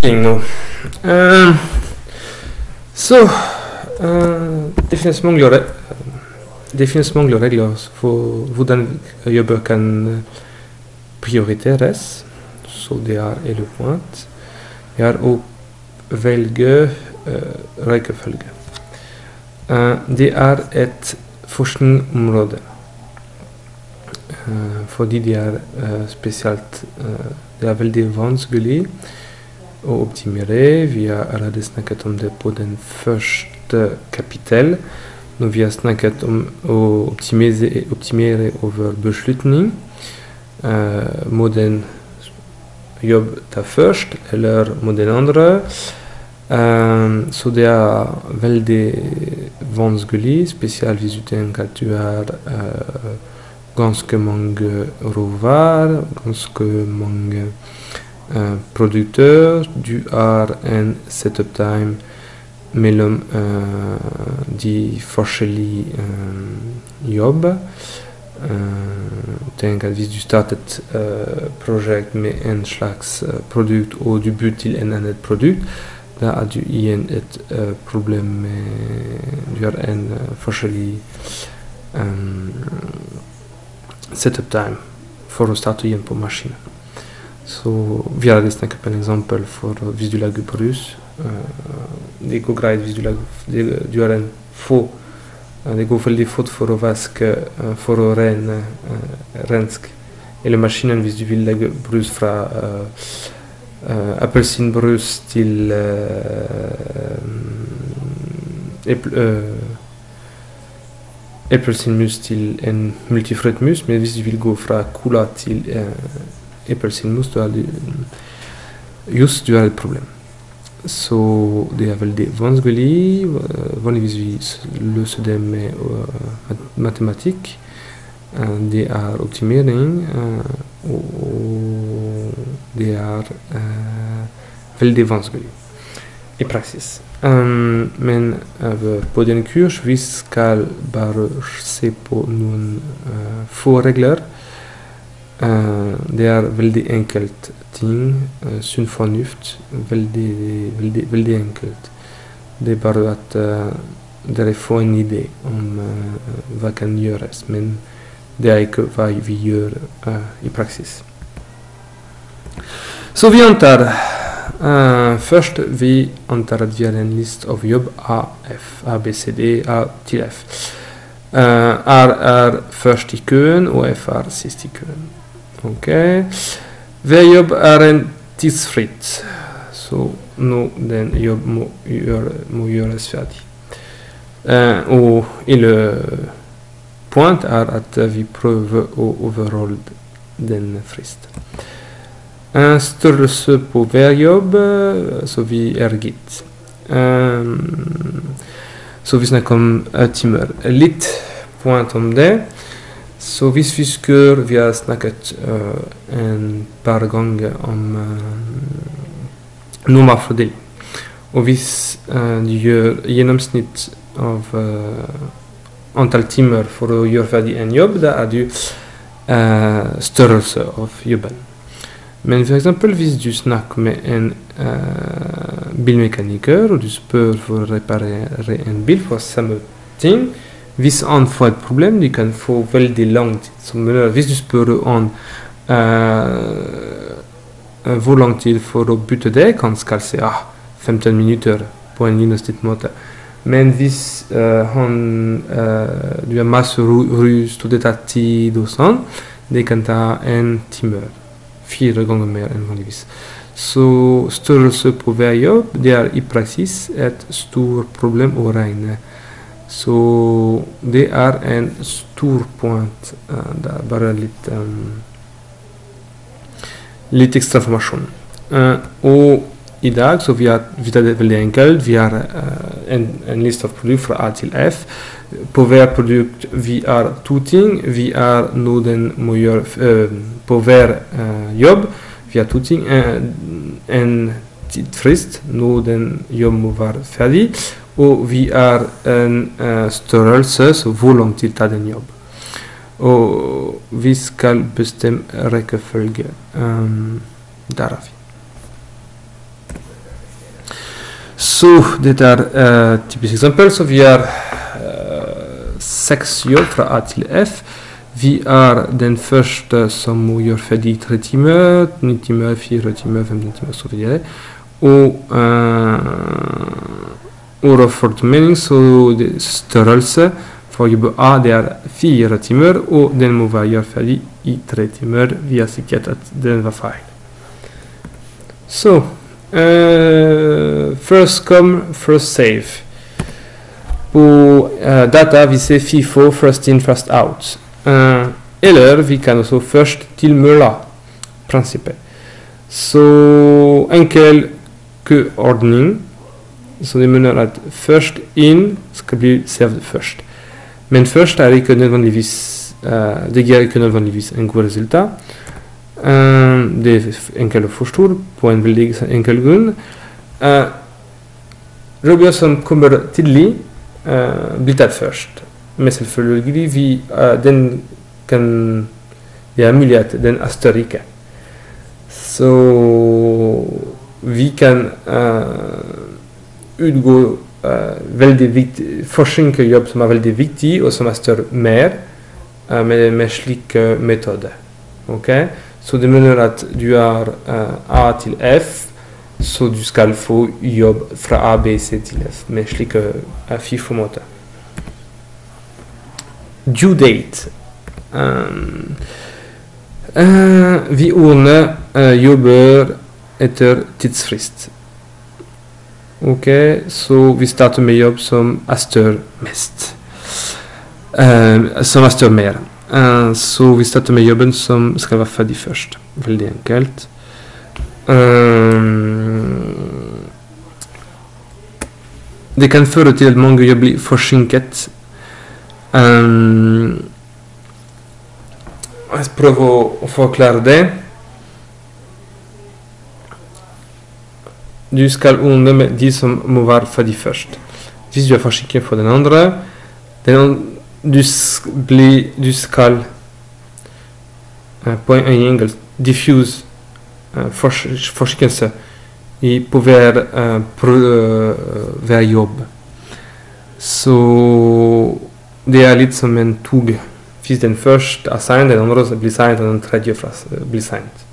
No. Definitivement de regler hvordan jobber kan prioriteres, så det hele point. Det å velge rekkefølge. Det et forskningsområde, fordi det spesielt, det veldig vanskelig å optimere. Vi har allerede snakket om det på den første kapittel, når vi har snakket om å optimere over beslutning. Må den jobb ta først, eller må den andre? Så det veldig vanskelig, spesielt hvis du tenker at du har ganske mange råvarer, ganske mange produkter. Du har en setup time mellom de forskjellige jobber. Tenk at hvis du startet prosjekt med en slags produkt, og du bytter til en annen produkt, da du igjen et problem med du har en forskjellig setup time for å starte igjen på maskinen. Så vi har snakket på en eksempel for hvis du lager brus. Det går greit hvis du har en få. Det går veldig fort for å vaske, for å renske hele maskinen hvis du vil lage brus fra appelsinbrus til appelsinmus til en multifruktmus, men hvis du vil gå fra cola til appelsinmus, du har et problem. Så det veldig vanskelig. Vanligvis vi løser det med matematikk. Det optimering, og det veldig vanskelig i praksis. Men på den kurs vi skal bare se på noen få regler. Det veldig enkelt ting, sunn fornuft, veldig enkelt. Det bare at dere får en idé om hva kan gjøres, men det ikke hva vi gjør i praksis. Så vi antar først vi antar at vi har en list av jobb A, B, C, D, A til F. R først i køen, og F sist i køen. Ok. Hver jobb en tidsfritt, så nå den jobb må gjøres ferdig. Og hele point at vi prøver å overholde den frist. Størrelse på hver jobb, så vi gitt. Så vi snakker om timer. Litt point om det. Så hvis vi vi har snakket en par ganger om normalfordeling. Og hvis du gjør gjennomsnitt av antall timer for å gjøre ferdig en jobb, da du størrelse av jobben. Men for eksempel hvis du snakker med en bilmekaniker, og du spør for å reparere en bil for samme ting, hvis han får et problem, de kan få veldig lang tid. Hvis du spør han hvor lang tid for å bytte dekk, han skal si 15 minutter på en gjennomsnittsmåte. Men hvis du har masse rust, og det tar tid og sånn, det kan ta en time, 4 ganger mer enn vanligvis. Så størrelse på hver jobb, det i praksis et stort problem å regne. Så det en stor point, det bare litt ekstra informasjon. Og i dag så vi har det veldig enkelt. Vi har en liste av produkter fra A til F. På hver produkt vi har 2 ting. Vi har noe den må gjøre på hver jobb. Vi har 2 ting. En tidsfrist, noe den jobb må være ferdig. Og vi har en størrelse, så hvor lang tid tar den jobb. Og vi skal bestemme rekkefølge. Der vi. So, dit är typiskt exempel. Så vi har 6 jobb från A till F. Vi har den första som gör färdig 3 timmar, 9 timmar, 4 timmar, 15 timmar och så vidare. Och rapportmening, så störelse för jobb A det är 4 timmar och den må vara gör färdig i 3 timmar. Vi har säkert att den var fel. Så, first come, first save. På data vi ser FIFO, first in, first out. Eller vi kan också först tillmölla principet. Så enkel ordning. Så det menar att först in ska bli saved först. Men först är inte nödvändigtvis, det ger inte nödvändigtvis en god resultat. Det är enkelt att förstå på en väldigt enkel grund. Robot som kommer tidigt blir tatt först. Men selvfølgelig den kan göra möjlighet den är större. Så vi kan utgå väldigt viktigt forskningsjobb som är väldigt viktig och som är större mer med slika metoder. Okay? Så det menar att du har A till F, så du ska få jobb från A, B, C till F med slika FIFO-måter. Due date. Vi ordnar jobbar efter tidsfrist. Okej, så vi startar med jobb som är större mest. Som är större mer. Så vi startar med jobben som ska vara färdig först. Väldigt enkelt. Det kan föra till att många jobb blir försinkat. Jag ska pröva att förklara det. Du ska ordna med de som må vara färdig först. Hvis du är försinkad för den andra, du ska på en engelsk diffuse försinkelse på hver jobb. Så det är lite som en tåg. Finns den först är sent, den andra blir sent och den tredje blir sent.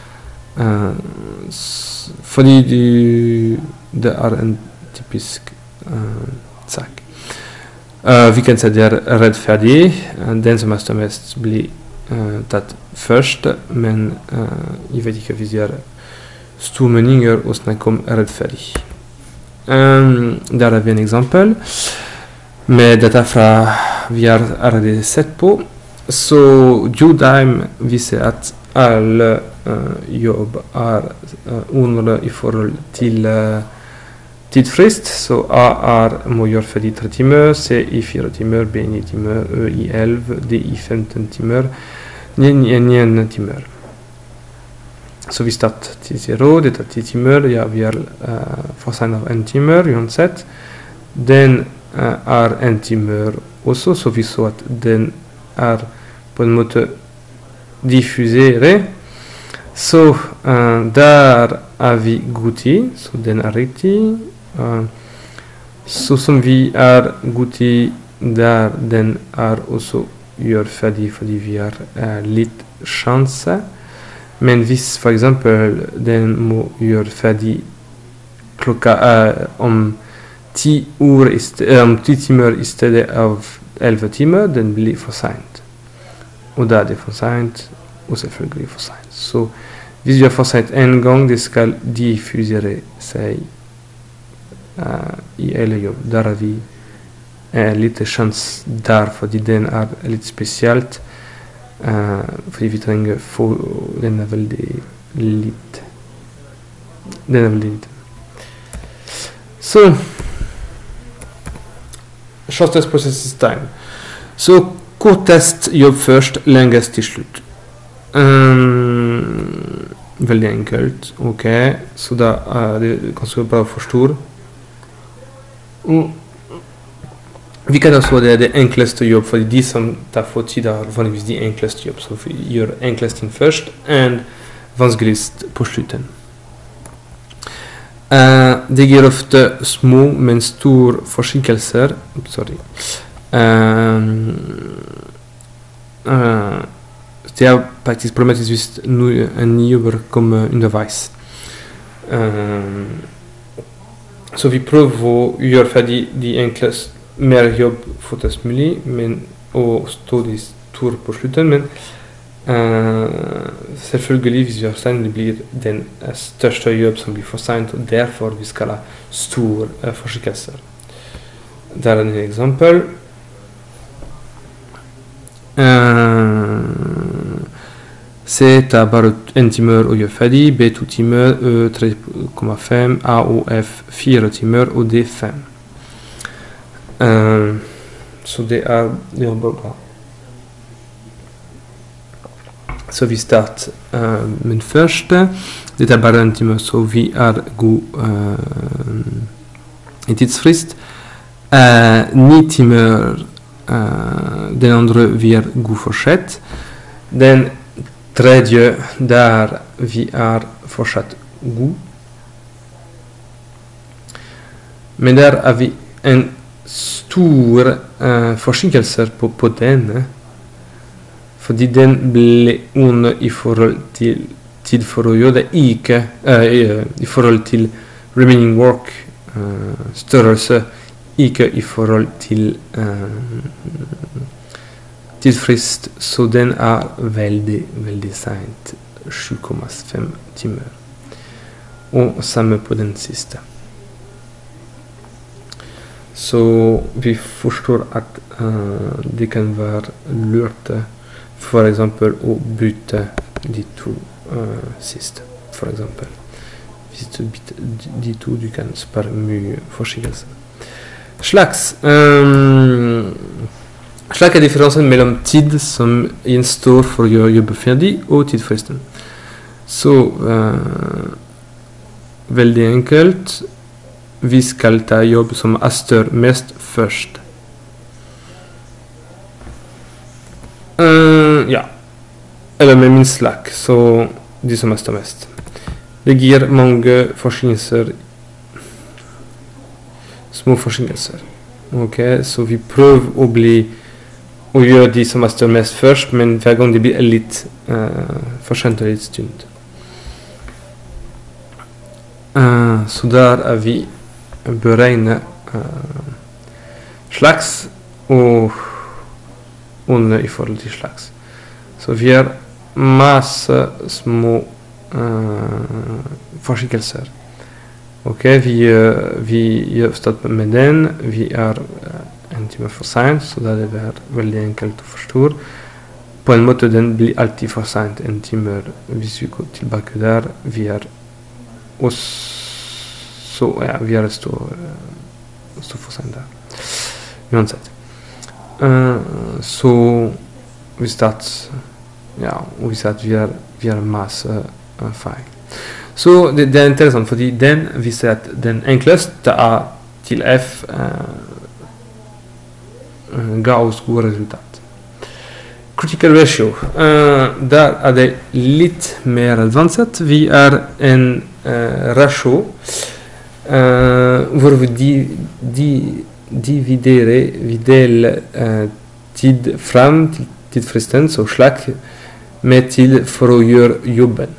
Fordi det är en typisk sak. Vi kan säga det är rättfärdig. Den som är mest blir tatt först, men jag vet inte om vi gör stora meningar och snackar om rättfärdig. Där har vi en exempel. Med detta från vi har redan sett på. Så due time visar att alla jobb är ordnade i förhåll till tidsfrist. Så A är må göra färdig 3 timmar, C i 4 timmar, B i 9 timmar, Ö i 11, D i 15 timmar, 9 timmar. Så vi startar till 0, det är 10 timmar, ja, vi har försign av 1 timmar, uansett. Den är 1 timmar också, så vi så att den är på en måte diffuserad. Så där är vi godtid, så den är riktig. Så som vi är godtid där den är också gör färdig, för vi har lite chanser. Men hvis för exempel den må gör färdig om 10 timmar istället av 11 timmar, den blir för sent. Och där det är för sent, och selvfølgelig för sent. Så hvis du har för sent en gång, det ska diffusera sig i alla jobb. Där har vi lite chans där, för den är lite speciellt. För vi tränger få den är väldigt lite. Den är väldigt lite. Så shortest process time. Så kortast jobb först, längst till slut. Väldigt enkelt. Okej, så där det kanske bra att förstå. Vi kan också det är det enklaste jobb, för de som tar för tid är vanligtvis de enklaste jobb. Så vi gör enklast in först och vanskligast på slutet. det gir ofte små, men store forsinkelser. Sorry. Det er faktisk problematisk hvis en jobber kommer underveis. Så vi prøver å gjøre ferdig de enkleste, mer jobb fortest mulig, men å stå de store på slutten, men selvfølgelig hvis vi har sent, det blir den største jobb som blir for sent, og derfor vi skal ha store forsinkelser. Der er et eksempel. C tar bare 1 time å gjøre ferdig, B 2 timer, Ø 3,5, A og F 4 timer, og D 5. Så det er bra. Så vi starter med den første. Dette er bare 1 time, så vi er god i tidsfrist. 9 timer, den andre vi er god fortsatt. Den tredje der vi er fortsatt god. Men der er vi en stor forsinkelser på denne. Fordi den ble under i forhold til tid for å gjøre det, ikke i forhold til remaining work størrelse, ikke i forhold til tidsfrist, så den er veldig, veldig sent, 7,5 timer. Og samme på den siste. Så vi forstår at det kan være lurt, for eksempel å bytte de to siste, for eksempel. Hvis du bytter de to, du kan spare mye forsinkelser. Slags er differensen mellom tid som gjenstår for å gjøre jobben ferdig, og tidsfristen. Så veldig enkelt, vi skal ta jobb som haster mest først. Ja, eller med minst slag, så de som haster mest. Det gir mange forsinkelser, små forsinkelser. Ok, så vi prøver å gjøre de som haster mest først, men hver gang det blir litt for sent og litt stund. Så der er vi beregnet slags og under i forhold til slags. Så vi har masse små forsinkelser. Ok, vi gjør start med den. Vi er 1 time for sent, så det er veldig enkelt å forstå. På en måte den blir alltid for sent 1 time. Hvis vi går tilbake der, vi er også, ja, vi er stå for sent der. Uansett. Så vi starter, ja, og vi starter, vi har masse feil. Så det er interessant, fordi den viser at den enkleste er til F ga oss gode resultat. Critical ratio, der er det litt mer advanced. Vi er en ratio hvor vi deler tid frem til tidsfristen, så slag med tid for å gjøre jobben.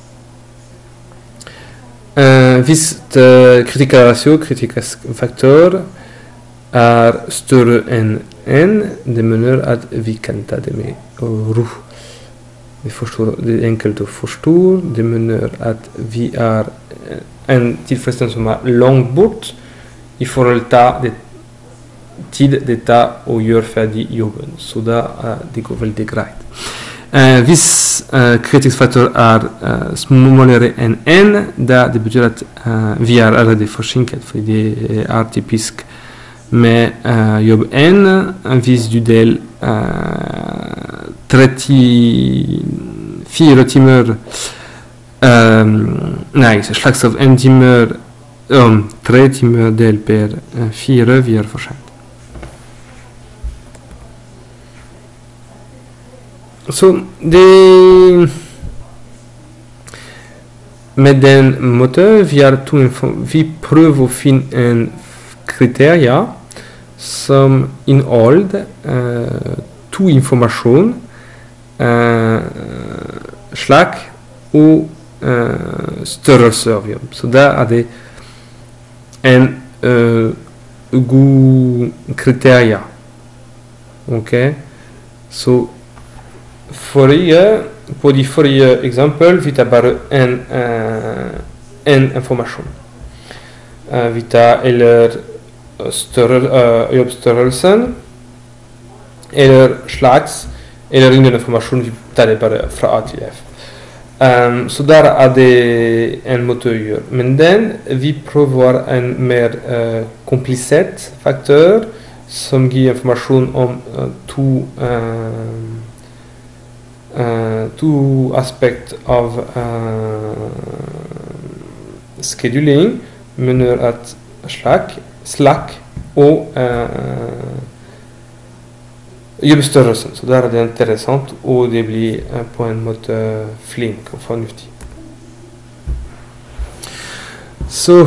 Hvis critical ratio, kritisk faktor, er større enn 1, det mener at vi kan ta det med ro. Det er enkelt å forstå, det mener at vi er en tidsfristen som er langt bort i forhold til det tid det tar å gjøre ferdig jobben, så da det går veldig greit. Hvis kritisk faktor er småere enn 1, da det betyr at vi er allerede forsinket, for det er typisk med jobb 1. Hvis du deler 34 timer, nei, slags av 1 timer, 3 timer del per 4, vi er for sent. Så Met den motor vi prøver å finne en kriterier som inneholder to informasjon, slag og størrelse. Så der er det en god kriterier. Ok, så på de forrige eksempel vi tar bare en informasjon. Vi tar eller jobbstørrelsen eller slags eller ingen informasjon, vi tar det bare fra A til F. Så der er det en måte å gjøre. Men vi prøver en mer komplisert faktor som gir informasjon om to aspekt av scheduling, mener at slag og jobbstørrelsen. Så der er det interessant, og det blir på en måte flink og fornuftig. Så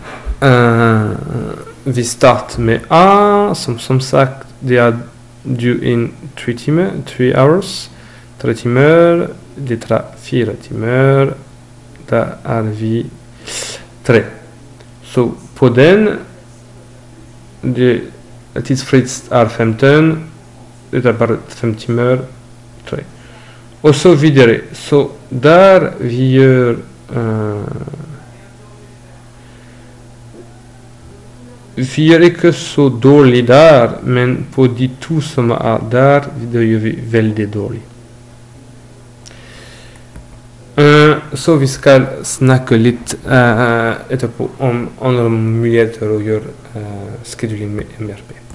vi starter med A, som sagt, det er due in 3 hours. 3 timer, det tar 4 timer, da er vi 3. Så på den, tidsfrist er 15, det er bare 5 timer, 3. Og så videre. Så der vi gjør vi gjør ikke så dårlig der, men på de to som er der, da gjør vi veldig dårlig. Så vi skal snakke litt etterpå om andre muligheter å gjøre scheduling med MRP.